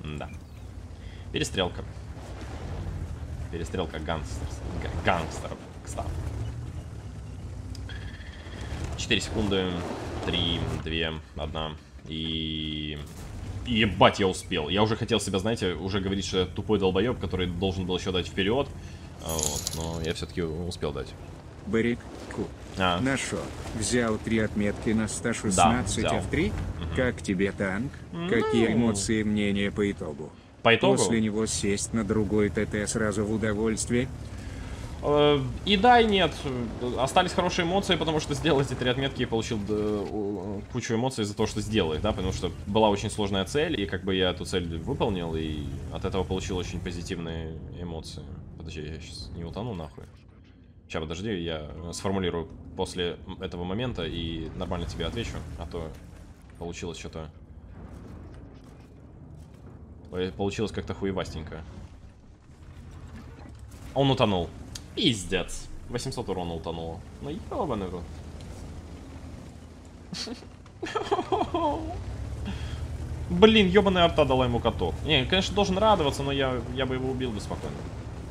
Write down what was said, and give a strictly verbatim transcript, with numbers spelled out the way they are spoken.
Да. Перестрелка. Перестрелка гангстер... гангстеров. Кстати. четыре секунды. три, два, одна. И... Ебать, я успел. Я уже хотел себя, знаете, уже говорить, что я тупой долбоеб, который должен был еще дать вперед. Вот, но я все-таки успел дать. Барик, ку. А. Нашел. Взял три отметки на сто шестнадцать Да, эф три. Угу. Как тебе танк? Ну... Какие эмоции и мнения по итогу? По итогу? После него сесть на другой ТТ сразу в удовольствие? И да, и нет. Остались хорошие эмоции, потому что сделал эти три отметки и получил кучу эмоций за то, что сделал их, да, потому что была очень сложная цель, и как бы я эту цель выполнил, и от этого получил очень позитивные эмоции. Подожди, я сейчас не утону нахуй. Сейчас, подожди, я сформулирую после этого момента и нормально тебе отвечу, а то получилось что-то... Получилось как-то хуевастенько. Он утонул. Пиздец. восемьсот урона утонуло. Ну ебаный рот. Блин, ебаная арта дала ему каток. Не, конечно, должен радоваться, но я, я бы его убил бы спокойно.